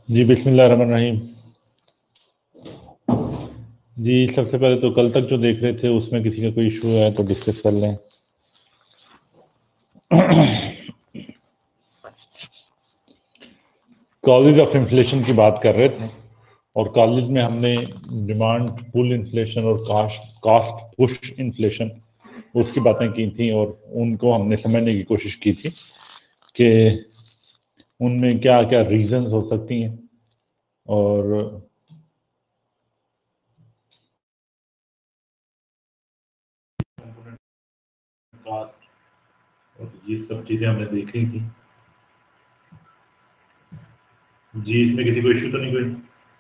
جی بسم اللہ الرحمن الرحیم. جی سب سے پہلے تو کل تک جو دیکھ رہے تھے اس میں کسی کا کوئی ایشو ہے تو ڈسکس کر لیں. کازز آف انفلیشن کی بات کر رہے تھے اور کالج میں ہم نے ڈیمانڈ پل انفلیشن اور کاسٹ پش انفلیشن اس کی باتیں کی تھیں اور ان کو ہم نے سمجھنے کی کوشش کی تھی کہ ان میں کیا کیا ریزنز ہو سکتی ہیں اور یہ سب چیزیں ہم نے دیکھی تھی. جی اس میں کسی کو ایشو تو نہیں کوئی؟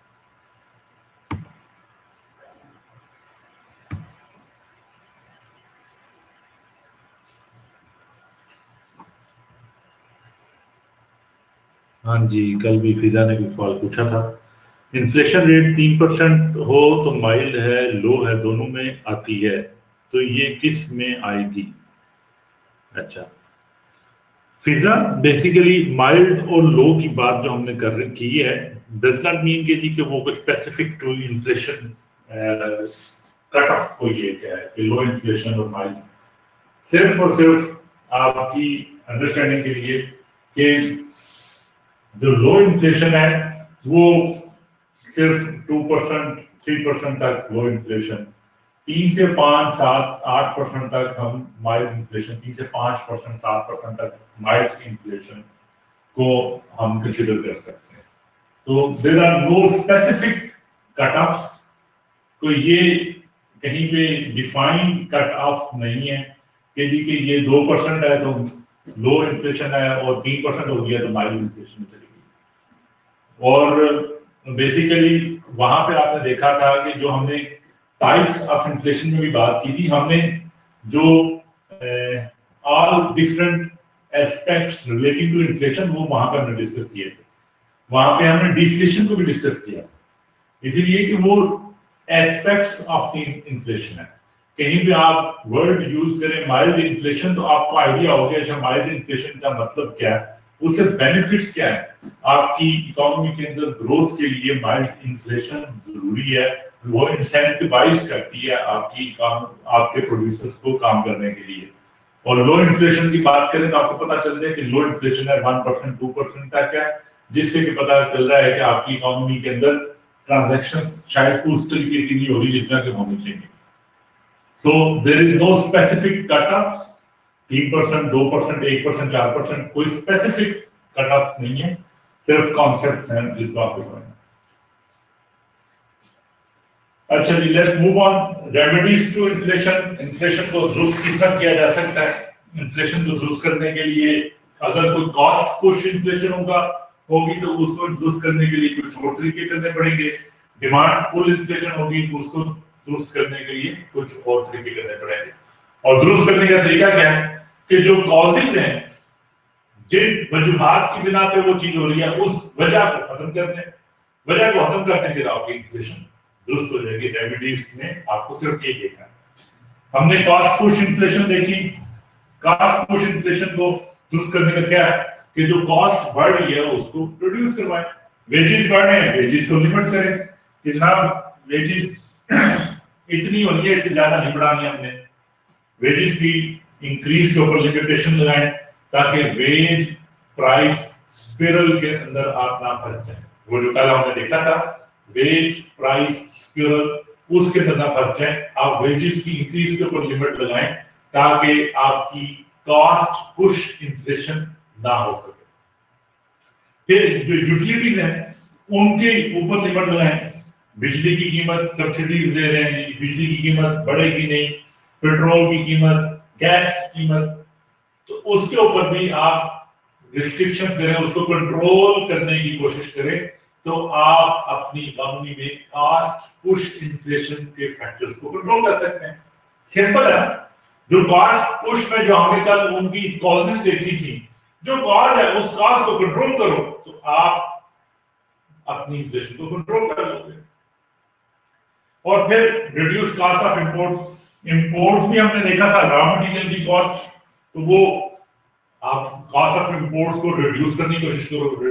ہاں جی کل بھی فضا نے کوئی سوال پوچھا تھا. انفلیشن ریٹ 3% ہو تو مائلڈ ہے لو ہے دونوں میں آتی ہے تو یہ کس میں آئے گی؟ اچھا فضا بیسیکلی مائلڈ اور لو کی بات جو ہم نے کی ہے ڈز ناٹ مین کہ وہ specific to inflation cut off کو یہ کیا ہے کہ لو انفلیشن اور مائلڈ صرف اور صرف آپ کی انڈرسٹینڈنگ کے لیے کہ جو لو انفلیشن ہے وہ صرف 2% 3% تک لو انفلیشن 3 سے 5 7 8% تک ہم مائلڈ انفلیشن 3 سے 5% 7% تک مائلڈ انفلیشن کو ہم کنسیڈر کر سکتے ہیں. تو there are no specific cut offs. تو یہ کہیں پہ ڈیفائنڈ کٹ آف نہیں ہے کہ جی کہ یہ 2% ہے تو لو انفلیشن ہے اور 3% ہو گیا تو مائلڈ انفلیشن میں چلی گئی. اور بیسیکلی وہاں پہ آپ نے دیکھا تھا کہ جو ہم نے ٹائپس آف انفلیشن میں بھی بات کی تھی ہم نے جو all different aspects relating to inflation وہ وہاں پہ ہم نے ڈسکس کیے تھے. وہاں پہ ہم نے ڈیفلیشن کو بھی ڈسکس کیا اسی لیے کہ وہ ایسپیکٹس آف دی انفلیشن ہے. کہیں بھی آپ ورڈ یوز کریں مائلڈ انفلیشن تو آپ کو آئیڈیا ہو گیا اچھا مائلڈ انفلیشن کا مطلب کیا ہے اس سے بینیفٹس کیا ہے. آپ کی اکانومی کے اندر گروتھ کے لیے مائلڈ انفلیشن ضروری ہے. وہ انسینٹیوائز کرتی ہے آپ کی آپ کے پروڈیوسرز کو کام کرنے کے لیے. اور لو انفلیشن کی بات کریں تو آپ کو پتا چل جائے کہ لو انفلیشن ہے 1% 2% تک ہے جس سے کہ پتا چل رہا ہے کہ آپ کی اکانومی کے اندر ٹرانزیکشن شاید اس طریقے کی نہیں ہو رہی جس طرح کے ہونی چاہیے. سو دیر از نو اسپیسیفک کٹ آف 3% 2% 1% 4% کوئی اسپیسیفک کٹ آف نہیں ہے صرف کانسیپٹس ہیں جس کو آپ کو سمجھنا. اچھا جی let's move on remedies to inflation. Inflation کو درست کس طرح کیا جا سکتا ہے؟ انفلیشن کو درست کرنے کے لیے اگر کوئی کاسٹ پش انفلیشن ہوگی تو اس کو درست کرنے کے لیے کچھ اور طریقے کرنے پڑیں گے. ڈیمانڈ پل انفلیشن ہوگی تو اس کو درست کرنے کے لیے کچھ اور طریقے کرنے پڑیں گے. اور درست کرنے کا طریقہ کیا ہے کہ جو کازز ہیں جن وجوہات کی بنا پہ وہ چیز ہو رہی ہے اس وجہ کو ختم کرنے وجہ کو ختم کرنے کے بعد انفلیشن درست ہو جائے گی. ریمیڈیز میں آپ کو صرف یہ دیکھنا ہے. ہم نے کاسٹ پش انفلیشن دیکھی. کاسٹ پش انفلیشن کو درست کرنے کا کیا ہے کہ جو کاسٹ بڑھ رہی ہے اس کو ریڈیوس کروائیں. ویجز بڑھ رہے ہیں ویجز کو لمٹ کریں کہ جناب ویجز اتنی ہونی ہے اس سے زیادہ نہیں بڑھانی ہم نے. ویجز کی انکریز کے اوپر لمیٹیشن لگائیں تاکہ ویج پرائس اسپیرل کے اندر آپ نہ پھنس جائیں. وہ جو کل ہم نے دیکھا تھا ویج پرائس اسپیرل اس کے اندر نہ پھنس جائیں. آپ ویجز کی انکریز کے اوپر لمٹ لگائیں تاکہ آپ کی کاسٹ پش انفلیشن نہ ہو سکے. پھر جو یوٹیلیٹیز ہیں ان کے اوپر لمٹ لگائیں. بجلی کی قیمت سبسڈیز دے رہے ہیں بجلی کی قیمت بڑھے گی نہیں. پیٹرول کی قیمت گیس کی قیمت تو اس کے اوپر بھی آپ ریسٹرکشن کریں اس کو کنٹرول کرنے کی کوشش کریں تو آپ اپنی اکانومی میں کاسٹ پش انفلیشن کے فیکٹرز کو کنٹرول کر سکتے ہیں. سمپل ہے. جو کاسٹ پش میں جو ہم نے کل ان کی کازز دیکھی تھی جو کاز ہے اس کاز کو کنٹرول کرو تو آپ اپنی انفلیشن کو کنٹرول کر لو گے. اور پھر ریڈیوس کاسٹ آف امپورٹس بھی ہم نے دیکھا تھا. را مٹیریل کی کاسٹ تو وہ آپ کاسٹ آف امپورٹس کو ریڈیوس کرنے کی کوشش کرو.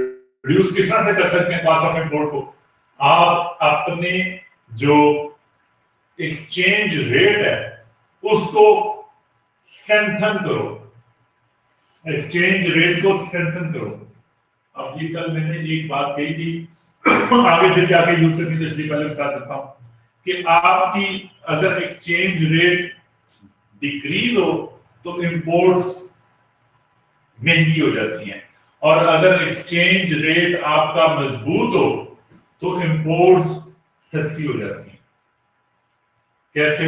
रिड्यूस किस तरह से कर सकते हैं कॉस्ट ऑफ इंपोर्ट को? आप अपने जो एक्सचेंज रेट है उसको स्ट्रेंथन करो, एक्सचेंज रेट को स्ट्रेंथन करो। अब ये कल मैंने एक बात कही थी, आगे फिर जाके यूज करनी तो इसलिए पहले बता देता हूं कि आपकी अगर एक्सचेंज रेट डिक्रीज हो तो इंपोर्ट्स महंगी हो जाती हैं, और अगर एक्सचेंज रेट आपका मजबूत हो तो इंपोर्ट्स सस्ती हो जाती हैं। कैसे?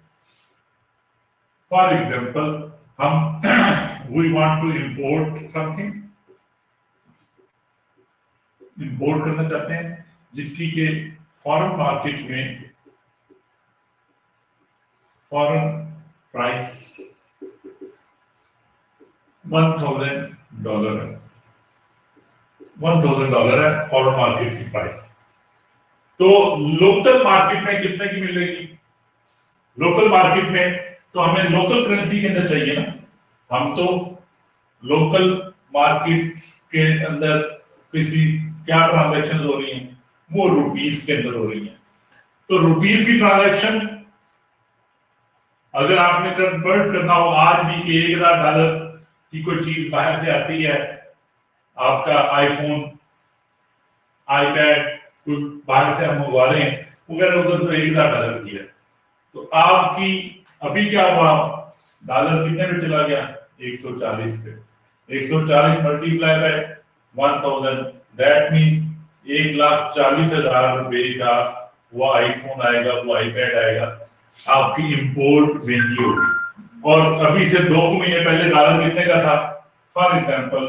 फॉर एग्जाम्पल हम we want to import something, import करना चाहते हैं जिसकी के फॉरेन मार्केट में फॉरेन प्राइस $1,000 है, $1,000 है फॉरेन मार्केट की प्राइस। तो लोकल मार्केट में कितने की मिलेगी? लोकल मार्केट में तो हमें लोकल करेंसी के अंदर चाहिए ना, हम तो लोकल मार्केट के अंदर किसी क्या ट्रांजैक्शन हो रही हैं, वो रुपीस के अंदर हो रही हैं। तो रुपीस की ट्रांजैक्शन अगर आपने कन्वर्ट करना हो आज भी कि $1,000 की कोई चीज बाहर से आती है, आपका आईफोन, आईपैड कोई बाहर से हम मंगवा रहे हैं, वगैरह उधर तो $1,000 की है, तो आपकी अभी क्या हुआ, डॉलर कितने पे चला गया? 140 पे। 140 मल्टीप्लाई बाय 1000, दैट मींस 1,40,000 रुपए का वो आईफोन आएगा, वो आईपैड आएगा, आपकी इंपोर्ट महंगी होगी। और अभी से 2 महीने पहले डॉलर कितने का था? फॉर एग्जांपल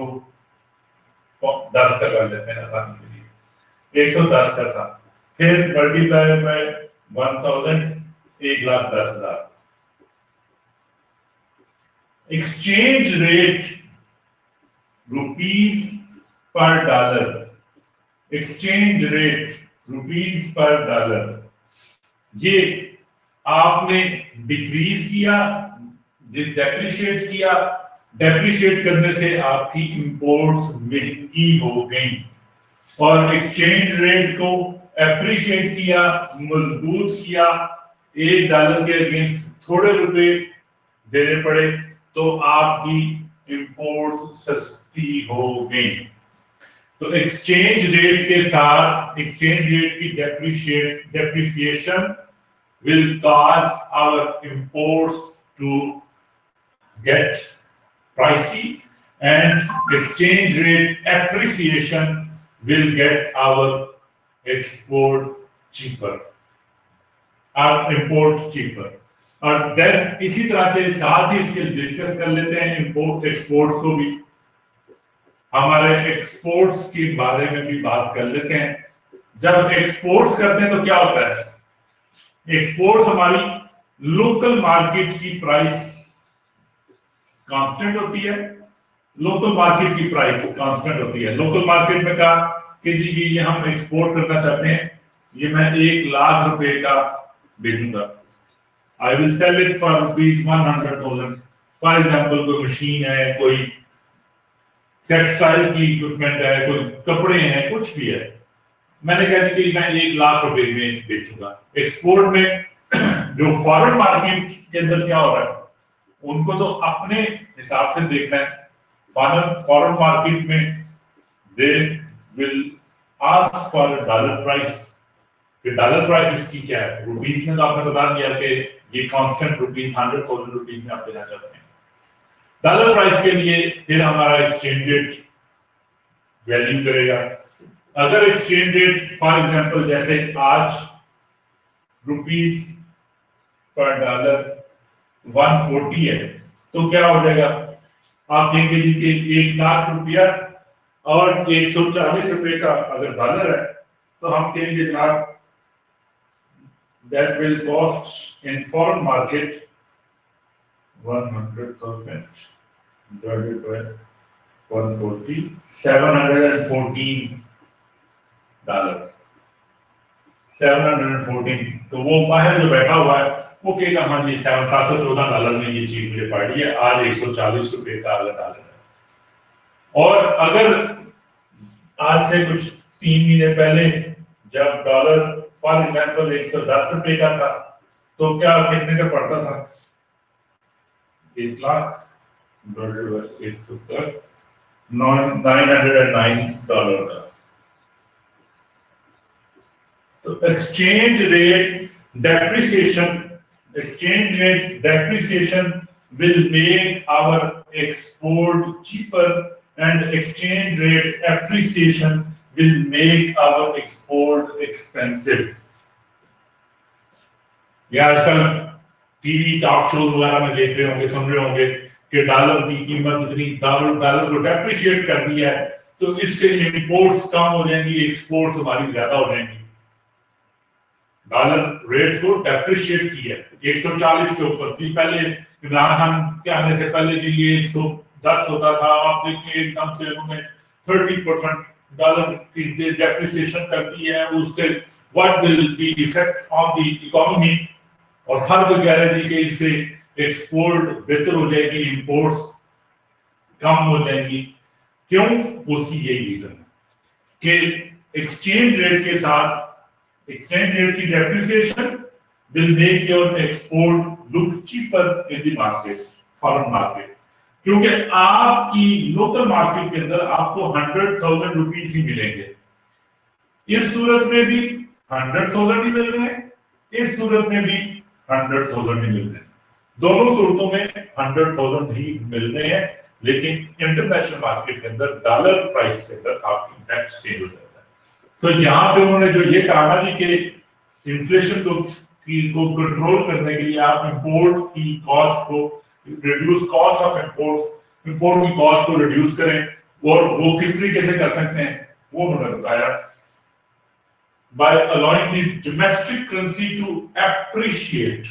110 का कर लेते हैं आसानी के लिए, 110 का था, फिर multiply by 1000, 1,10,000। Exchange rate rupees per dollar, exchange rate rupees per dollar, ये आपने डिक्रीज किया, डेप्रिशिएट किया, डेप्रिशिएट करने से आपकी इंपोर्ट्स महंगी हो गई, और एक्सचेंज रेट को एप्रिशिएट किया, मजबूत किया, $1 के अगेंस्ट थोड़े रुपए देने पड़े, तो आपकी इंपोर्ट सस्ती हो गई। तो एक्सचेंज रेट के साथ एक्सचेंज रेट की depreciation will cause our imports to get pricey, and exchange rate appreciation will get our export cheaper, our import cheaper। और then इसी तरह से साथ ही इसके डिस्कस कर लेते हैं इंपोर्ट एक्सपोर्ट्स को भी, हमारे एक्सपोर्ट्स के बारे में भी बात कर लेते हैं। जब एक्सपोर्ट्स करते हैं तो क्या होता है? एक्सपोर्ट्स हमारी लोकल मार्केट की प्राइस कांस्टेंट होती है, लोकल मार्केट की प्राइस कांस्टेंट होती है। लोकल मार्केट में कहा कि जी ये हम एक्सपोर्ट करना चाहते हैं, ये मैं 1,00,000 रुपए का बेचूंगा, I will sell it for ₹100,000। For example कोई मशीन है, कोई टेक्सटाइल की इक्विपमेंट है, कोई कपड़े हैं, कुछ भी है, मैंने कहा कि मैं 1,00,000 रुपए में बेचूंगा। एक्सपोर्ट में जो फॉरेन मार्केट के अंदर क्या हो रहा है, उनको तो अपने हिसाब से देखना है। फॉरेन मार्केट में they will ask for dollar price, कि डॉलर प्राइस इसकी क्या है। रुपीस में तो आपने बता दिया कि ये कांस्टेंट रुपीस 100,000 रुपीस में आप देना चाहते हैं। डॉलर प्राइस के लिए फिर हमारा एक्सचेंज रेट वैल्यू करेगा। अगर एक्सचेंज रेट फॉर एग्जांपल जैसे आज रुपीस पर डॉलर 140 है, तो क्या हो जाएगा? आप कहेंगे जी कि 1,00,000 रुपया और 140 रुपए का अगर डॉलर है, तो हम कहेंगे जनाब that will cost in foreign market 100,000 divided by 140, $714, 714। तो वो बाहर जो बैठा हुआ है वो कहेगा हाँ जी $714 में ये चीज मुझे पड़ी है, आज 140 रुपए का अगर डॉलर है। और अगर आज से कुछ 3 महीने पहले जब डॉलर फॉर एग्जाम्पल 110 रुपए का था तो क्या कितने का पड़ता था? 1 लाख $909 का। तो exchange rate depreciation will make our export cheaper and exchange rate appreciation will make our export expensive. या आजकल टीवी टॉक शोज वगैरह में देख रहे होंगे, सुन रहे होंगे कि डॉलर की कीमत इतनी, डॉलर को डेप्रिशिएट कर दिया है तो इससे इंपोर्ट्स कम हो जाएंगी, एक्सपोर्ट्स हमारी ज्यादा हो जाएंगी। डॉलर रेट को डेप्रिशिएट किया 140 के ऊपर थी पहले, इमरान खान के आने से पहले जी ये 110 होता था। आप देखिए एकदम से उन्होंने 30% डॉलर की डेप्रिसिएशन कर दी है। उससे what will be effect on the economy, और हर कोई कह रहे थे कि इससे एक्सपोर्ट बेहतर हो जाएगी, इंपोर्ट्स कम हो जाएंगी। क्यों? उसकी यही रीजन है कि एक्सचेंज रेट के साथ exchange rate की depreciation will make your export look cheaper in the market, foreign market, क्योंकि आपकी लोकल मार्केट के अंदर आपको 100,000 रुपीज ही मिलेंगे। इस सूरत में भी 100,000 ही मिल रहे हैं, इस सूरत में भी 100,000 ही मिल रहे हैं। दोनों सूरतों में 100,000 ही मिल रहे हैं, लेकिन इंटरनेशनल मार्केट के अंदर डॉलर प्राइस के अंदर आपकी इंडेक्स चेंज हो जाता है। तो यहाँ पे उन्होंने जो ये कहा ना कि इन्फ्लेशन को कंट्रोल करने के लिए आप इंपोर्ट की कॉस्ट को रिड्यूस, कॉस्ट ऑफ इंपोर्ट की कॉस्ट को रिड्यूस करें, और वो किस तरीके से कर सकते हैं वो उन्होंने बताया। By allowing the domestic currency to appreciate,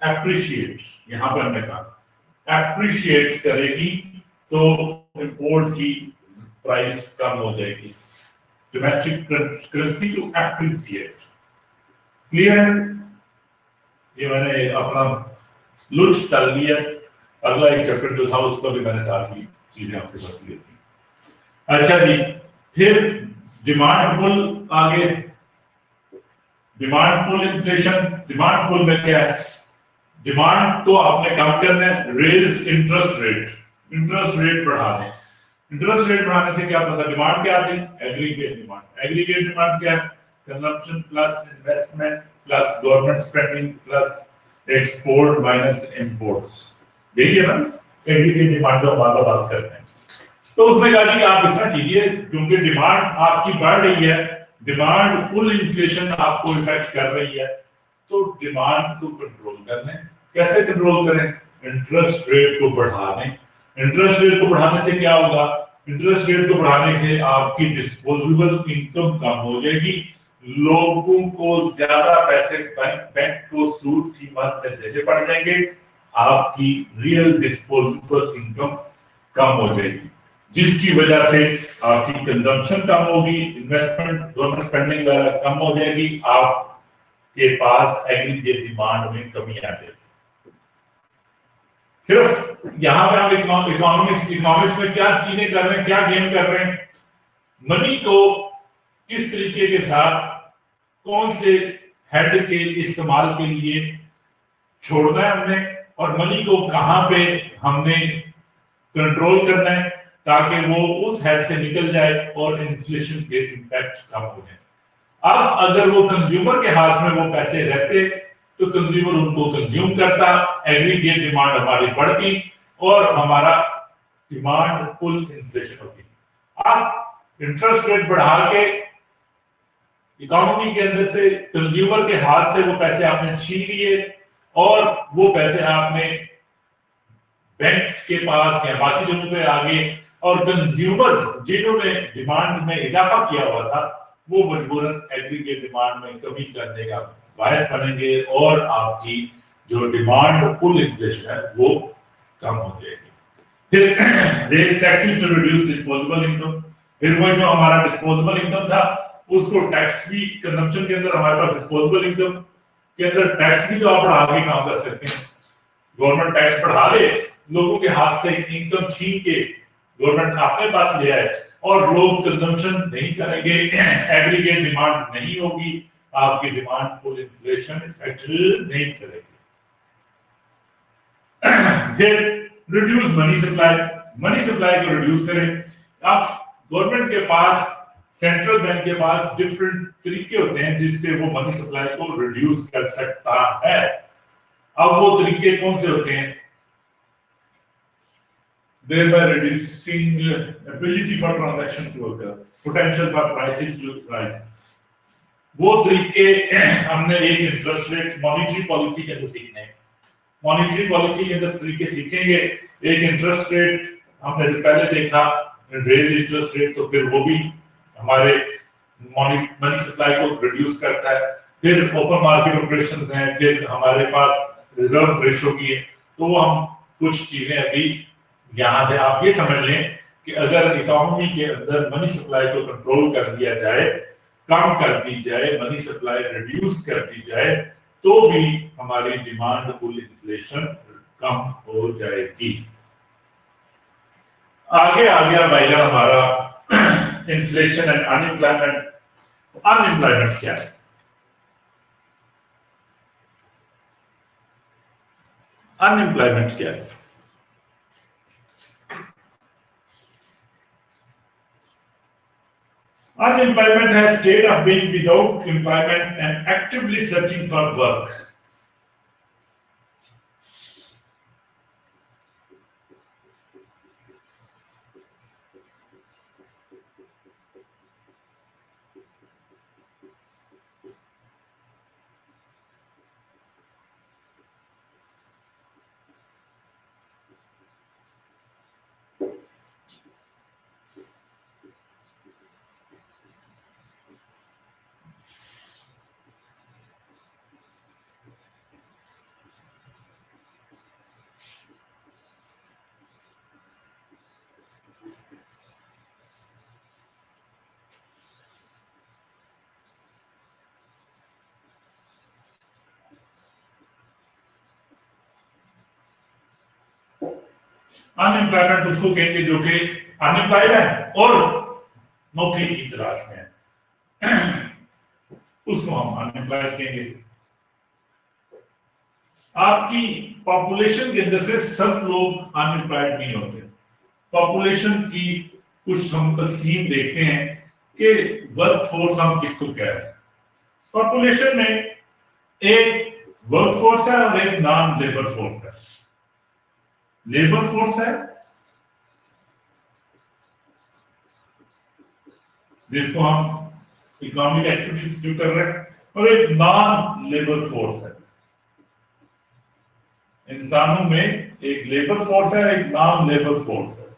यहाँ पर हमने कहा एप्रिशिएट करेगी तो इंपोर्ट की प्राइस कम हो जाएगी। Domestic currency to appreciate. Clear है? ये मैंने अपना लुच डाल दिया। अगला एक चैप्टर जो था उसको भी मैंने साथ ही चीजें आपके साथ ली थी। अच्छा जी, फिर डिमांड पुल आगे, demand pull inflation. Demand pull में क्या है? डिमांड को आपने कम करना है, रेज इंटरेस्ट रेट बढ़ा दें। इंटरेस्ट रेट बढ़ाने से क्या पता डिमांड क्या थी? Aggregate demand. एग्रीगेट डिमांड क्या है? Consumption plus investment plus government spending plus export minus imports, यही है ना एग्रीगेट डिमांड जो हम बात करते हैं। तो उसने कहा कि आप इतना कीजिए, क्योंकि डिमांड आपकी बढ़ रही है, डिमांड पुल इन्फ्लेशन आपको इफेक्ट कर रही है, तो डिमांड को कंट्रोल करने, कैसे कंट्रोल करें? इंटरेस्ट रेट को बढ़ा दें। इंटरेस्ट रेट को बढ़ाने से क्या होगा? इंटरेस्ट रेट को बढ़ाने से आपकी डिस्पोजेबल इनकम कम हो जाएगी, लोगों को ज्यादा पैसे बैंक को सूद की मद में देने पड़ जाएंगे, आपकी रियल डिस्पोजेबल इनकम कम हो जाएगी, जिसकी वजह से आपकी कंजम्पशन कम होगी, इन्वेस्टमेंट गवर्नमेंट स्पेंडिंग वगैरह कम हो जाएगी, आपके पास एग्रीगेट डिमांड में कमी आ जाएगी। सिर्फ यहाँ पे हम इकोनॉमिक्स में क्या चीजें कर रहे हैं, क्या गेन कर रहे हैं? मनी को किस तरीके के साथ कौन से हेड के इस्तेमाल के लिए छोड़ना है हमने, और मनी को कहाँ पे हमने कंट्रोल करना है ताकि वो उस हेड से निकल जाए और इन्फ्लेशन के इम्पैक्ट कम हो जाए। अब अगर वो कंज्यूमर के हाथ में वो पैसे रहते तो कंज्यूमर उनको कंज्यूम करता, एग्रीगेट डिमांड हमारी बढ़ती और हमारा डिमांड पुल इन्फ्लेशन होती। आप इंटरेस्ट रेट बढ़ा के इकोनॉमी के अंदर से कंज्यूमर के हाथ से वो पैसे आपने छीन लिए और वो पैसे आपने बैंक्स के पास या बाकी जगहों पे आगे, और कंज्यूमर जिन्होंने डिमांड में इजाफा किया हुआ था वो मजबूरन एग्रीगेट डिमांड में कमी करने का बायस बनेंगे और आपकी जो डिमांड पुल इन्फ्लेशन है वो कम हो जाएगी। फिर raise taxes to reduce disposable income. फिर वो जो हमारा डिस्पोजेबल इनकम था उसको टैक्स भी, कंजम्पशन के अंदर हमारे पास डिस्पोजेबल इनकम के अंदर टैक्स भी तो आप बढ़ा के काम कर सकते हैं। गवर्नमेंट टैक्स बढ़ा दे, लोगों के हाथ से इनकम छीन के गवर्नमेंट अपने पास ले आए, اور لوگ کنزمپشن نہیں کریں گے، ایگریگیٹ ڈیمانڈ نہیں ہوگی، آپ کی ڈیمانڈ کو انفلیشن افیکٹ نہیں کرے گی۔ پھر reduce money supply, money supply کو ریڈیوس کریں۔ اب گورنمنٹ کے پاس، سینٹرل بینک کے پاس ڈفرنٹ طریقے ہوتے ہیں جس سے وہ منی سپلائی کو ریڈیوس کر سکتا ہے۔ اب وہ طریقے کون سے ہوتے ہیں؟ thereby reducing ability for transaction to occur, potential for prices to rise۔ وہ طریقے ہم نے ایک انٹرسٹ ریٹ مانیٹری پالیسی کے اندر سیکھنے ہیں، مانیٹری پالیسی کے اندر طریقے سیکھیں گے۔ ایک انٹرسٹ ریٹ ہم نے پہلے دیکھا، ریز انٹرسٹ ریٹ، تو پھر وہ بھی ہمارے منی سپلائی کو ریڈیوس کرتا ہے۔ پھر اوپن مارکیٹ آپریشنز ہیں، پھر ہمارے پاس ریزرو ریشو بھی ہے۔ تو وہ ہم کچھ چیزیں ابھی یہاں سے آپ یہ سمجھ لیں کہ اگر اکانومی کے اندر منی سپلائی کو کنٹرول کر دیا جائے، کم کر دی جائے، منی سپلائی ریڈیوس کر دی جائے، تو بھی ہماری ڈیمانڈ فل انفلیشن کم ہو جائے گی۔ آگے آ گیا بھائی جان ہمارا inflation and unemployment. Unemployment کیا ہے؟ ان امپلائمنٹ کیا ہے؟ Unemployment has state of being without employment and actively searching for work۔ Unemployment اس کو کہیں گے جو کہ ان امپلائڈ ہے اور نوکری کی تلاش میں ہے، اس کو ہم ان امپلائڈ کہیں گے۔ آپ کی پاپولیشن کے اندر سے سب لوگ ان امپلائڈ نہیں ہوتے۔ پاپولیشن کی کچھ ہم تقسیم دیکھتے ہیں کہ ورک فورس ہم کس کو کہہ رہے ہیں۔ پاپولیشن میں ایک ورک فورس ہے اور ایک نان لیبر فورس ہے۔ لیبر فورس ہے جس کو ہم اکنامک ایکٹیویٹیز جو کر رہے ہیں، اور ایک نان لیبر فورس ہے۔ انسانوں میں ایک لیبر فورس ہے، ایک نان لیبر فورس ہے۔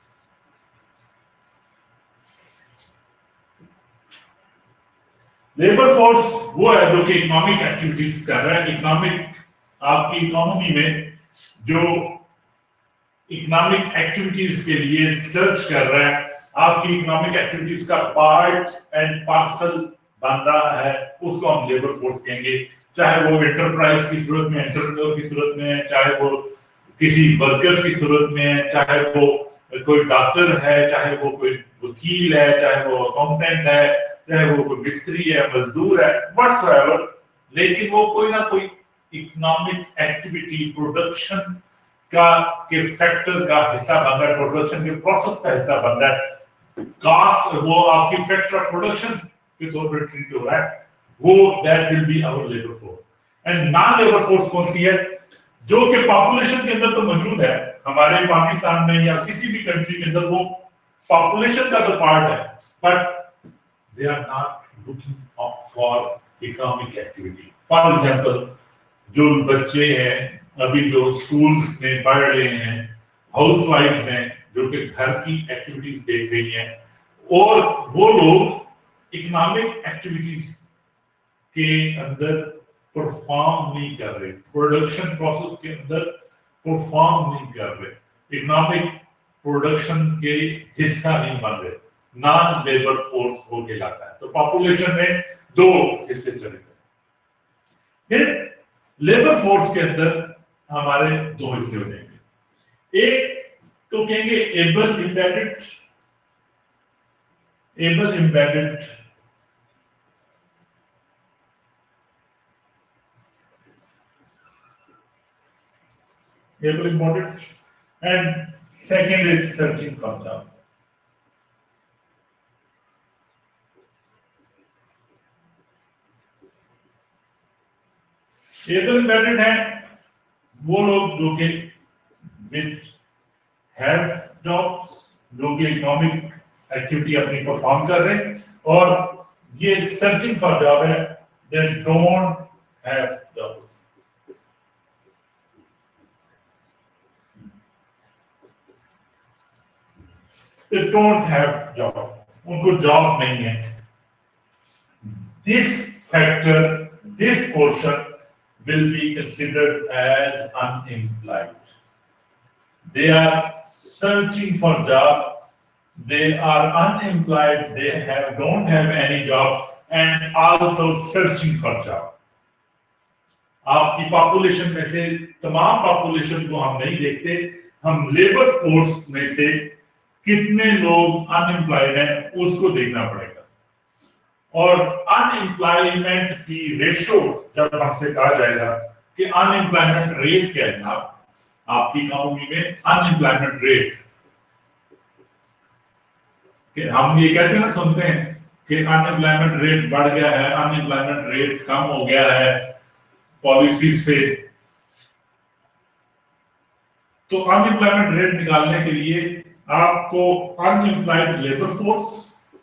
لیبر فورس وہ ہے جو کہ اکنامک ایکٹیویٹیز کر رہا ہے۔ اکنامک، آپ کی اکانومی میں جو اکنامک ایکٹیویٹیز کے لیے سرچ کر رہا ہے، آپ کی اکنامک ایکٹیویٹیز کا پارٹ اینڈ پارسل بندہ ہے، اس کو ہم لیبر فورس کہیں گے۔ چاہے وہ انٹرپرائز کی صورت میں، انٹرپرینور کی صورت میں ہے، چاہے وہ کسی ورکر کی صورت میں ہے، چاہے وہ کوئی ڈاکٹر ہے، چاہے وہ کوئی وکیل ہے، چاہے وہ اکاؤنٹنٹ ہے، چاہے وہ کوئی مستری ہے، مزدور ہے، واٹس ایور، لیکن وہ کوئی نہ کوئی اکنامک ایکٹیویٹی، پروڈکشن کے فیکٹر کا حصہ بن رہا ہے، پروڈکشن کے پروسیس کا حصہ بن رہا ہے۔ کاسٹ وہ آپ کی فیکٹر آف پروڈکشن کے طور پر ٹریٹ ہو رہا ہے، وہ that will be our labour force. And non labour force کون سی ہے؟ جو کہ پاپولیشن کے اندر تو موجود ہے، ہمارے پاکستان میں یا کسی بھی کنٹری کے اندر وہ پاپولیشن کا تو پارٹ ہے، but they are not looking for economic activity. For example, جو بچے ہیں ابھی جو اسکولز میں پڑھ رہے ہیں، ہاؤس وائف ہیں جو کہ گھر کی ایکٹیویٹیز دیکھ رہی ہیں، اور وہ لوگ اکنامک ایکٹیویٹیز کے اندر پرفارم نہیں کر رہے، پروڈکشن پروسیس کے اندر پرفارم نہیں کر رہے، اکنامک پروڈکشن کے حصہ نہیں بن رہے، نان لیبر فورس ہو کے لاتا ہے۔ تو پاپولیشن میں دو حصے چلے گئے۔ پھر لیبر فورس کے اندر ہمارے دو حصے ہو جائیں گے۔ ایک تو کہیں گے able embedded able embedded, and second is searching for job. able embedded है वो लोग जो कि which have jobs, जो कि इकोनॉमिक एक्टिविटी अपनी परफॉर्म कर रहे हैं, और ये सर्चिंग फॉर जॉब है, they don't have jobs. They don't have job. उनको जॉब नहीं है. This factor, this portion will be considered as unemployed. They are searching for job. They are unemployed. They don't have any job and also searching for job. आपकी population में से तमाम population को हम नहीं देखते, हम लेबर फोर्स में से कितने लोग अनएम्प्लॉयड हैं उसको देखना पड़ेगा. और अनएम्प्लॉयमेंट की रेशो जब हमसे कहा जाएगा कि अनएम्प्लॉयमेंट रेट क्या है आपकी इकोनॉमी में, अनएम्प्लॉयमेंट रेट, कि हम ये कहते हैं ना, सुनते हैं कि अनएम्प्लॉयमेंट रेट बढ़ गया है, अनएम्प्लॉयमेंट रेट कम हो गया है पॉलिसी से. तो अनएम्प्लॉयमेंट रेट निकालने के लिए आपको unemployed labour force,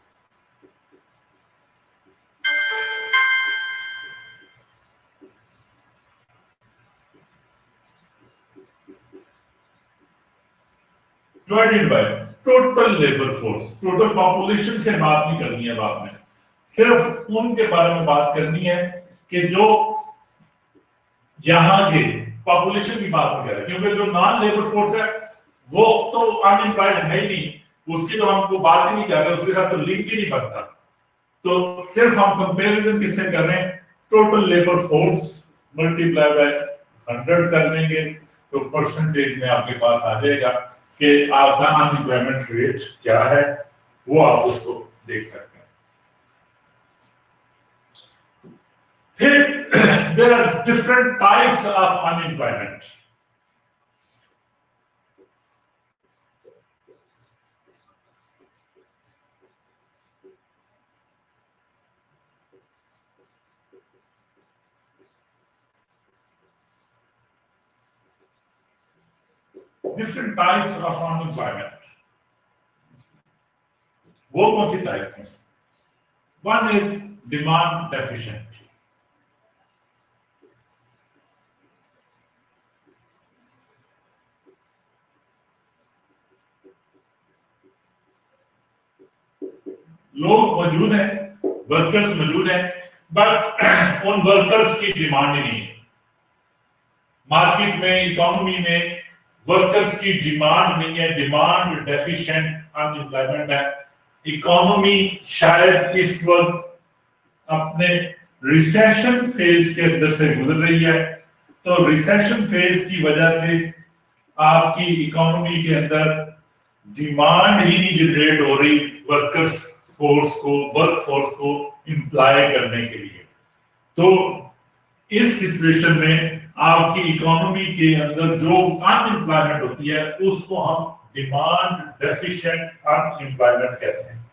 divided by total labour force. Total population से बात नहीं करनी है बात में, सिर्फ उनके बारे में बात करनी है कि जो यहाँ के पॉपुलेशन की बात नहीं कर रहे, क्योंकि जो नॉन लेबर फोर्स है वो तो अनएम्प्लॉयड है ही नहीं, उसकी तो हमको बात ही नहीं कर रहे, उसके साथ तो लिंक ही नहीं बनता. तो सिर्फ हम कंपैरिजन किससे कर रहे हैं, total labour force multiply by 100 कर देंगे तो परसेंटेज में आपके पास आ जाएगा कि आपका अनएम्प्लॉयमेंट रेट क्या है, वो आप उसको देख सकते हैं. फिर there are different types of unemployment. Different types of unemployment. वो कौन सी टाइप्स हैं? One is demand deficient. लोग मौजूद हैं, वर्कर्स मौजूद हैं, बट उन वर्कर्स की डिमांड नहीं है. मार्केट में, इकोनॉमी में वर्कर्स की डिमांड नहीं है, डिमांड डेफिशिएंट अनएम्प्लॉयमेंट है. इकोनॉमी शायद इस वक्त अपने रिसेशन फेज के अंदर से गुजर रही है, तो रिसेशन फेज की वजह से आपकी इकोनॉमी के अंदर डिमांड ही नहीं जनरेट हो रही वर्कर्स फोर्स को, वर्क फोर्स को एम्प्लॉय करने के लिए. तो इस सिचुएशन में आपकी इकोनॉमी के अंदर जो अनएम्प्लॉयमेंट होती है उसको हम डिमांड डेफिशिएंट अनएम्प्लॉयमेंट कहते हैं.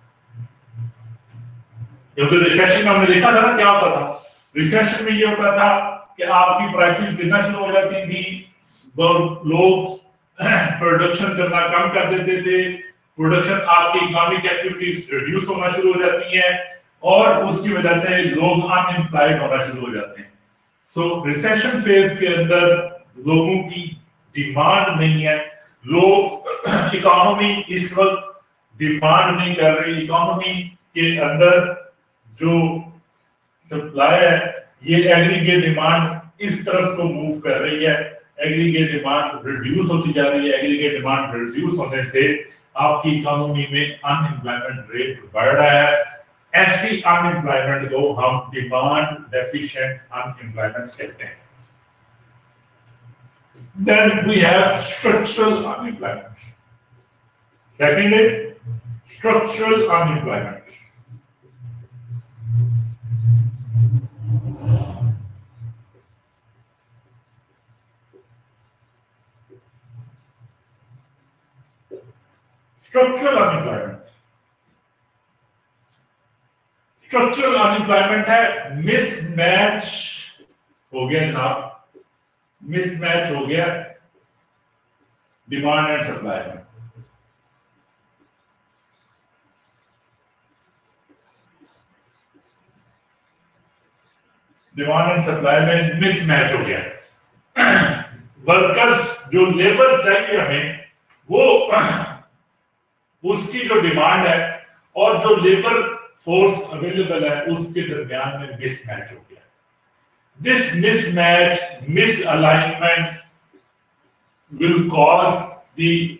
क्योंकि रिसेशन में हमने देखा था ना क्या होता था, रिसेशन में ये होता था कि आपकी प्राइसेस गिरना शुरू हो जाती थी, लोग प्रोडक्शन करना कम कर देते थे, प्रोडक्शन, आपकी इकोनॉमिक एक्टिविटीज रिड्यूस होना शुरू हो जाती हैं और उसकी वजह से लोग अनएम्प्लॉयड होना शुरू हो जाते हैं. तो रिसेशन फेज के अंदर लोगों की डिमांड नहीं है, लोग, इकोनॉमी इस वक्त डिमांड नहीं कर रही, इकोनॉमी के अंदर जो सप्लाई है ये एग्रीगेट डिमांड इस तरफ को मूव कर रही है, एग्रीगेट डिमांड रिड्यूस होती जा रही है. एग्रीगेट डिमांड रिड्यूस होने से आपकी इकोनॉमी में अनएम्प्लॉयमेंट रेट बढ़ रहा है. ऐसी अनएम्प्लॉयमेंट को हम डिमांड डेफिशिएंट अनएम्प्लॉयमेंट कहते हैं. Then we have structural unemployment. Second is Structural unemployment. Structural unemployment. Structural unemployment है mismatch हो गया जनाब, mismatch हो गया डिमांड एंड सप्लाई में। डिमांड एंड सप्लाई में मिसमैच हो गया। वर्कर्स जो लेबर चाहिए हमें, वो उसकी जो डिमांड है और जो लेबर फोर्स अवेलेबल है उसके दरमियान में मिसमैच हो गया। This mismatch, misalignment will cause the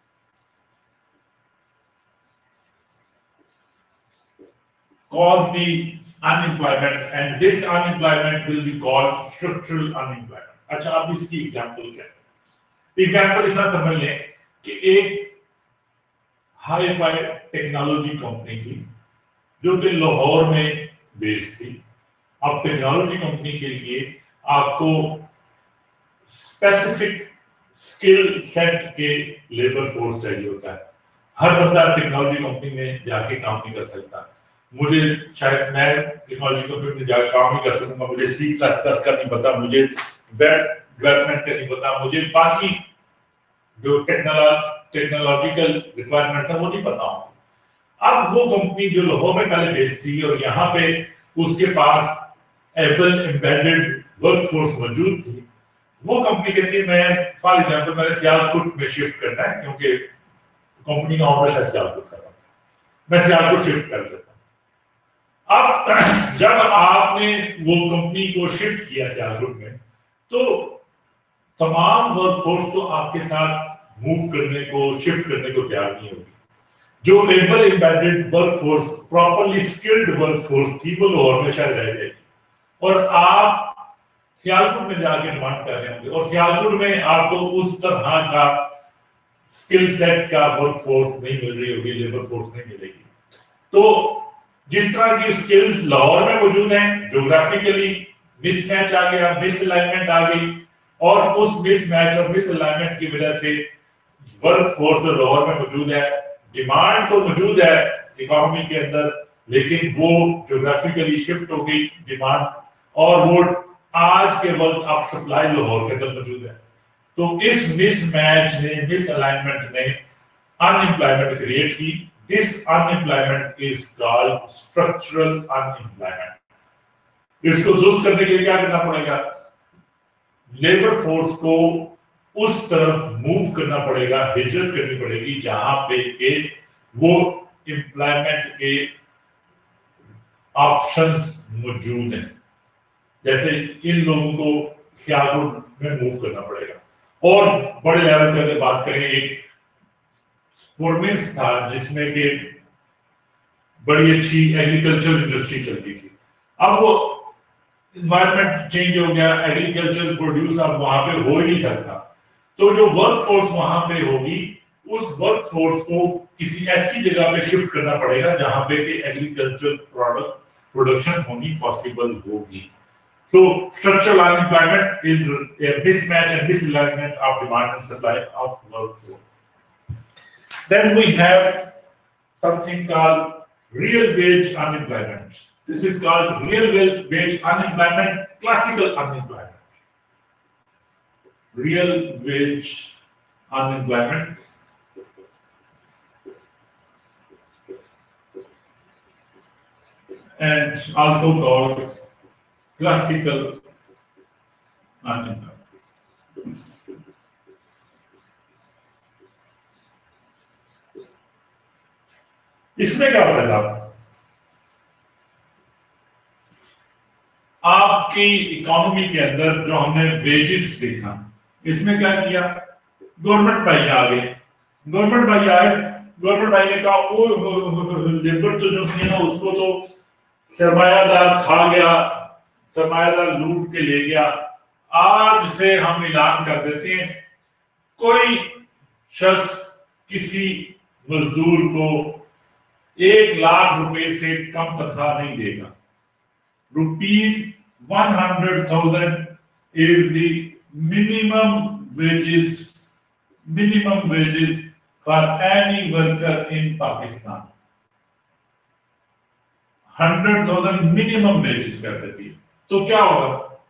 unemployment, and this unemployment will be called structural unemployment. अच्छा, अब इसकी एग्जांपल क्या है? एग्जांपल इस तरह समझ लें कि एक हाई फाई टेक्नोलॉजी कंपनी थी जो कि लाहौर में बेस्ड थी। अब टेक्नोलॉजी कंपनी के लिए आपको स्पेसिफिक स्किल सेट के लेबर फोर्स चाहिए होता है। हर बंदा टेक्नोलॉजी कंपनी में जाके काम नहीं कर सकता। मुझे शायद मैं टेक्नोलॉजी कंपनी में जाकर काम नहीं कर सकूंगा, मुझे C++ का नहीं पता, मुझे वेब डेवलपमेंट का नहीं पता, मुझे बाकी जो टेक्नोलॉजिकल रिक्वायरमेंट है वो नहीं पता हो। अब वो कंपनी जो लाहौर में पहले बेस्ड थी और यहाँ पे उसके पास एबल एम्बेडेड वर्कफोर्स मौजूद थी, वो कंपनी कहती है मैं फॉर एग्जांपल मैंने सियालकोट में शिफ्ट करना है क्योंकि कंपनी का ऑफिस है सियालकोट का, मैं सियालकोट शिफ्ट कर देता हूं। अब जब आपने वो कंपनी को शिफ्ट किया सियालकोट में, तो तमाम वर्कफोर्स तो आपके साथ मूव करने को, शिफ्ट करने को तैयार नहीं होगी। जो able embedded workforce, properly skilled workforce थी, वो लाहौर में शायद रह जाएगी और आप सियालकोट में जाके डिमांड कर रहे होंगे और सियालकोट में आपको उस तरह का स्किल सेट का वर्कफोर्स नहीं मिल रही होगी, लेबर फोर्स नहीं मिलेगी। तो जिस तरह की स्किल्स लाहौर में मौजूद हैं, ज्योग्राफिकली मिसमैच आ गया, मिसअलाइनमेंट आ गई और उस मिसमैच और मिसअलाइनमेंट की वजह से वर्कफोर्स जो लाहौर में मौजूद है, डिमांड तो मौजूद है इकोनॉमी के अंदर, लेकिन वो ज्योग्राफिकली शिफ्ट हो गई डिमांड और वो आज के वक्त आप सप्लाई लाहौर के अंदर मौजूद है। तो इस मिसमैच ने, मिसअलाइनमेंट ने अनएम्प्लॉयमेंट क्रिएट की। This unemployment is called structural unemployment. इसको दुरुस्त करने के लिए क्या करना पड़ेगा? लेबर फोर्स को उस तरफ मूव करना पड़ेगा, हिजरत करनी पड़ेगी जहां पे के वो एम्प्लॉयमेंट के ऑप्शंस मौजूद हैं। जैसे इन लोगों को सियालकोट में मूव करना पड़ेगा। और बड़े लेवल पे अगर बात करें, एक प्रोविंस था जिसमें कि बड़ी अच्छी एग्रीकल्चर इंडस्ट्री चलती थी। अब वो एनवायरनमेंट चेंज हो गया, एग्रीकल्चर प्रोड्यूस अब वहां पे हो ही नहीं सकता। तो जो वर्कफोर्स वहां पे होगी, उस वर्कफोर्स को किसी ऐसी जगह पे शिफ्ट करना पड़ेगा जहां पे कि एग्रीकल्चर प्रोडक्शन होनी पॉसिबल होगी। So structural unemployment is a mismatch and misalignment of demand and supply of workforce. Then we have something called real wage unemployment. This is called real wage unemployment, classical unemployment. Real wage unemployment. And also called classical unemployment. इसमें क्या होता है? आपकी economy के अंदर जो हमने wages देखा, इसमें क्या किया? गवर्नमेंट भाई आ गए, गवर्नमेंट भाई आए, गवर्नमेंट भाई ने कहा ओ लेबर तो जो थी ना उसको तो सरमायादार खा गया, सरमायादार लूट के ले गया। आज से हम ऐलान कर देते हैं, कोई शख्स किसी मजदूर को 1,00,000 रुपए से कम तनख्वाह नहीं देगा। ₹100,000 is the minimum wages for any worker in Pakistan। 100,000 minimum wages कर देती है। तो क्या होगा,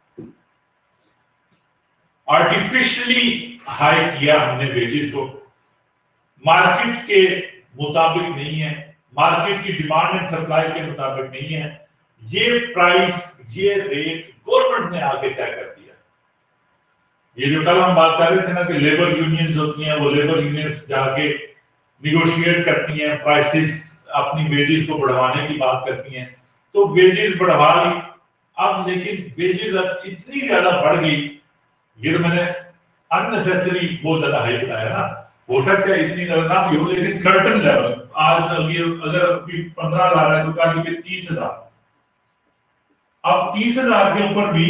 आर्टिफिशियली हाई किया हमने वेजेस को, मार्केट के मुताबिक नहीं है, मार्केट की डिमांड एंड सप्लाई के मुताबिक नहीं है। ये प्राइस, ये रेट गवर्नमेंट ने आगे तय कर दिया। ये जो कल हम बात कर रहे थे ना कि लेबर यूनियंस होती हैं, वो लेबर यूनियंस जाके निगोशिएट करती हैं, प्राइसेस अपनी वेजेस को बढ़ाने की बात करती हैं, तो वेजेस बढ़वा ली। अब लेकिन वेजेस अब इतनी ज्यादा बढ़ गई, ये तो मैंने अननेसेसरी बहुत ज्यादा हाई बताया ना, हो सकता है इतनी ज्यादा ना भी हो, लेकिन सर्टेन लेवल आज अगर 15,000 है तो कल के 30,000। अब 30,000 के ऊपर भी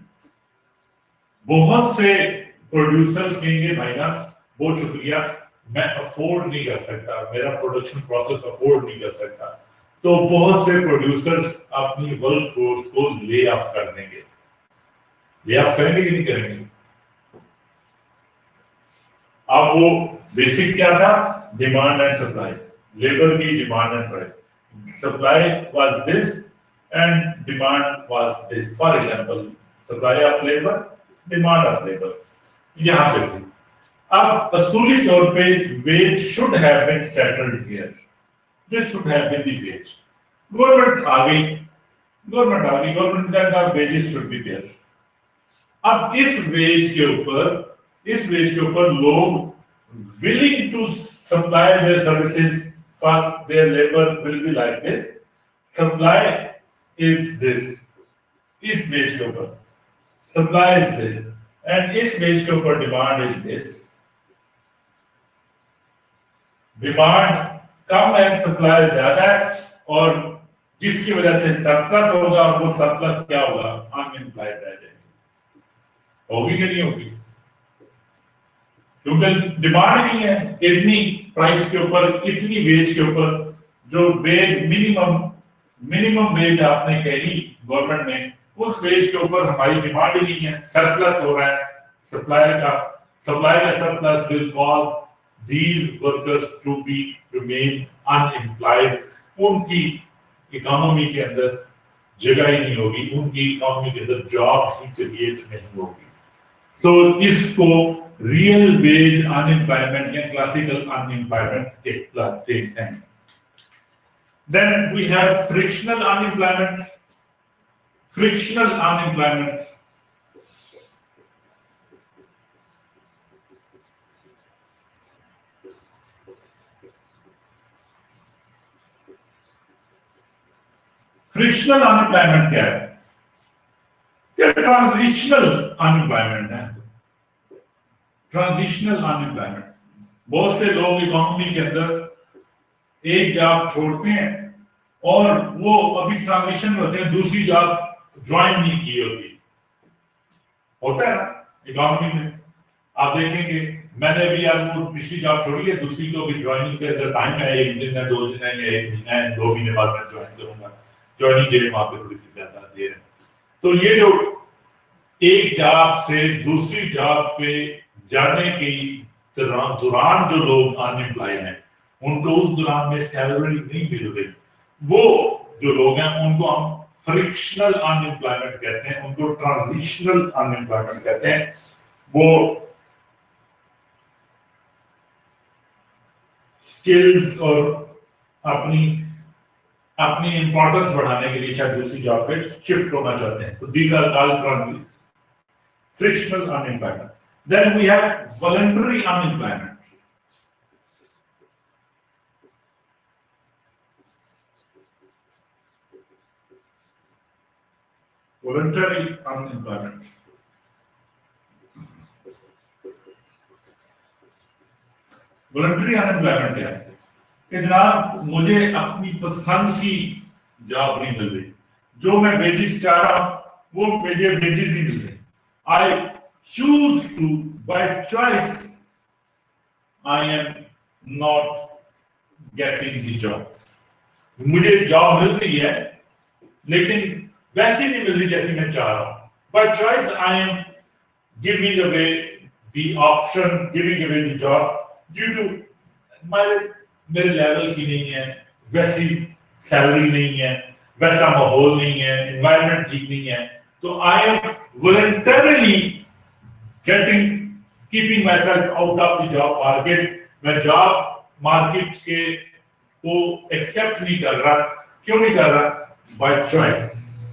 बहुत से प्रोड्यूसर्स कहेंगे भाई ना बहुत शुक्रिया, मैं अफोर्ड नहीं कर सकता, मेरा प्रोडक्शन प्रोसेस अफोर्ड नहीं कर सकता, तो बहुत से प्रोड्यूसर्स अपनी वर्क फोर्स को ले ऑफ कर देंगे। ले ऑफ करेंगे कि नहीं करेंगे? अब वो बेसिक क्या था, डिमांड एंड सप्लाई, लेबर की demand and price, supply was this and demand was this. For example supply of labour, demand of labour यहां पे थी। अब असूली तौर पे wage should have been settled here, this should have been the wage. Government आ गई, government का कहा वेजेस शुड बी देयर। अब इस वेज के ऊपर लोग willing to supply their services for their labour will be like this, supply is this, इस वेज के ऊपर सप्लाई इज दिस एंड इस वेज के ऊपर डिमांड इज दिस। डिमांड कम है, सप्लाई ज्यादा है, और जिसकी वजह से सरप्लस होगा, और वो सरप्लस क्या होगा, अनएम्प्लॉयड रह जाएगी। होगी कि नहीं होगी? क्योंकि डिमांड नहीं है इतनी प्राइस के ऊपर, इतनी वेज के ऊपर। जो वेज मिनिमम वेज आपने कही गवर्नमेंट ने, उस वेज के ऊपर हमारी डिमांड ही नहीं है, सरप्लस हो रहा है। सप्लाई का surplus will cause these workers to be remain unemployed, उनकी इकोनॉमी के अंदर जगह ही नहीं होगी, उनकी इकोनॉमी के अंदर जॉब ही क्रिएट नहीं होगी। सो इसको रियल वेज अनएम्प्लॉयमेंट या क्लासिकल अनएम्प्लॉयमेंट कहते हैं। Then we have frictional unemployment. Frictional unemployment frictional unemployment क्या है? क्या ट्रांजिशनल अनएम्प्लॉयमेंट है? ट्रांजिशनल अनएम्प्लॉयमेंट, बहुत से लोग इकोनॉमी के अंदर एक जॉब छोड़ते हैं और वो अभी ट्रांजिशन में होते हैं, दूसरी जॉब ज्वाइन नहीं की होती। होता है ना इकोनॉमी में, आप देखेंगे मैंने भी आपको पिछली जॉब छोड़ी है, दूसरी को भी ज्वाइनिंग के अंदर टाइम है, 1 दिन है, 2 दिन है, या 1 महीना है, 2 महीने बाद मैं ज्वाइन करूंगा, ज्वाइनिंग डेट वहां पे थोड़ी सी ज्यादा देर है। तो ये जो एक जॉब से दूसरी जॉब पे जाने के दौरान जो लोग अनएम्प्लॉयड हैं, उनको उस दौरान में सैलरी नहीं मिल रही, वो जो लोग हैं उनको हम फ्रिक्शनल अनएम्प्लॉयमेंट कहते हैं, उनको ट्रांजिशनल अनएम्प्लॉयमेंट कहते हैं। वो स्किल्स और अपनी इंपॉर्टेंस बढ़ाने के लिए चाहे दूसरी जॉब पे शिफ्ट होना चाहते हैं, तो these are called frictional unemployment. Then we have voluntary unemployment. Voluntary unemployment, voluntary unemployment क्या है? कि जनाब मुझे अपनी पसंद की जॉब नहीं मिल रही, जो मैं वेजेस चाह रहा हूं वो मुझे वेजेस नहीं मिल रहे, I choose to by choice, I am not getting the job. مجھے جاب مل رہی ہے لیکن ویسی نہیں مل رہی جیسی میں چاہ رہا ہوں. By choice I am giving away the option, giving away the job due to میرے لیول کی نہیں ہے, ویسی سیلری نہیں ہے, ویسا ماحول نہیں ہے, انوائرمنٹ ٹھیک نہیں ہے, تو I am voluntarily keeping myself out of the job market. میں جاب مارکیٹ کے کو ایکسپٹ نہیں کر رہا. کیوں نہیں کر رہا؟ By choice.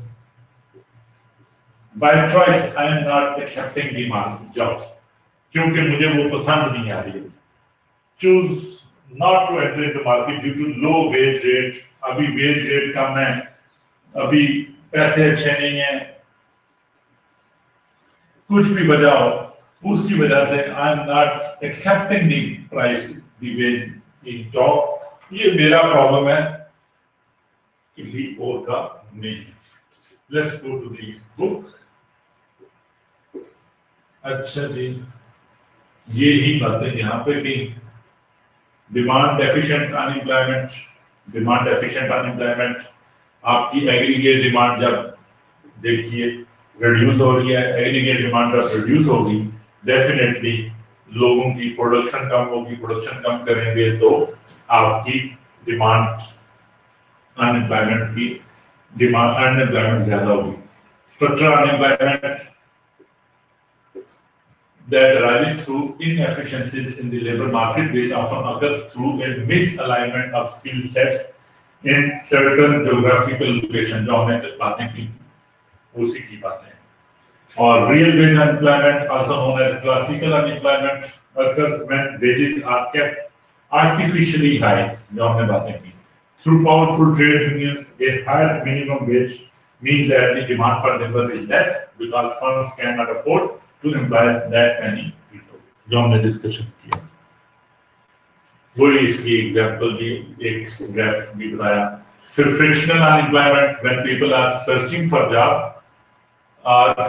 By choice I am not accepting the job کیونکہ مجھے وہ پسند نہیں آ رہی. Choose not to enter into market due to low wage rate. ابھی wage rate کم ہے, ابھی پیسے اچھے نہیں ہیں, کچھ بھی وجہ ہو, اس کی وجہ سے I am not accepting the price, the wage, the job. یہ میرا پرابلم ہے, کسی اور کا نہیں. Let's go to the book. اچھا جی, یہی باتیں یہاں پہ بھی. Demand efficient unemployment, demand efficient unemployment, آپ کی ایگریگیٹ ڈیمانڈ جب دیکھیے ریڈیوس ہو رہی ہے, ایگریگیٹ ڈیمانڈ جب ریڈیوس ہوگی ڈیفینیٹلی لوگوں کی پروڈکشن کم ہوگی. پروڈکشن کم کریں گے تو آپ کی ڈیمانڈ انمپلائمنٹ کی ڈیمانڈ انمپلائمنٹ زیادہ ہوگی. Structural unemployment that arises through inefficiencies in the labor market. This often occurs through a misalignment of skill sets in certain geographical locations. جو ہم نے باتیں کی اسی کی باتیں. اور real wage unemployment, also known as classical unemployment, occurs when wages are kept artificially high. جو ہم نے باتیں کی. Through powerful trade unions, a higher minimum wage means that the demand for labor is less because firms cannot afford to employ that many people. جو ہم نے discussion کیا وہی اس کی ایگزامپل بھی ایک گراف بھی بتایا. پھر frictional unemployment, when people are searching for job or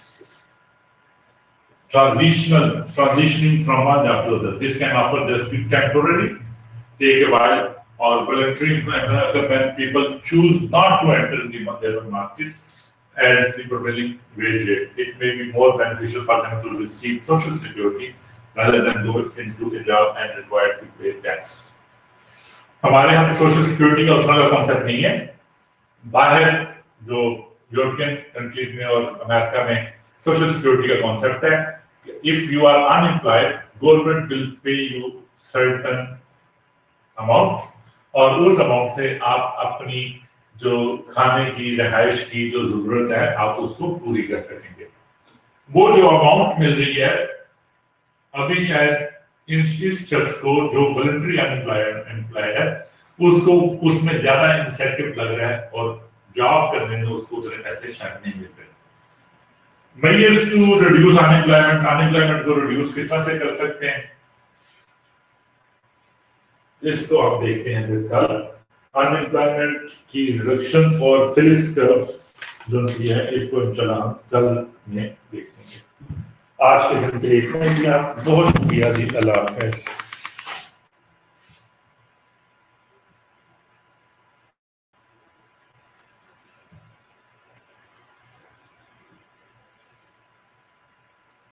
transitioning from one job to other. This can offer just be temporary, take a while, or voluntary employment when people choose not to enter the labor market as the prevailing wage rate. It may be more beneficial for them to receive social security rather than go into a job and required to pay tax. ہمارے یہاں social security کا اتنا concept نہیں ہے. باہر جو European countries میں اور امریکہ میں سوشل سیکورٹی کا کانسیپٹ ہے کہ if you are unemployed, government will pay you certain amount اور اس اماؤنٹ سے آپ اپنی جو کھانے کی رہائش کی جو ضرورت ہے آپ اس کو پوری کر سکیں گے. وہ جو اماؤنٹ مل رہی ہے ابھی شاید اس شخص کو جو والنٹری انپلائڈ ہے اس کو اس میں زیادہ انسینٹیو لگ رہا ہے اور جاب کرنے میں اس کو اتنے پیسے شاید نہیں مل رہے. Measures to reduce unemployment, unemployment کو ریڈیوس کس طرح سے کر سکتے ہیں اس کو آپ دیکھتے ہیں پھر کل. انپلائمنٹ کی ریڈکشن اور فلپس کرو جو ہے اس کو انشاءاللہ ہم کل میں دیکھیں گے. آج کے دن کے لیے اتنا ہی. بہت شکریہ جی. اللہ حافظ.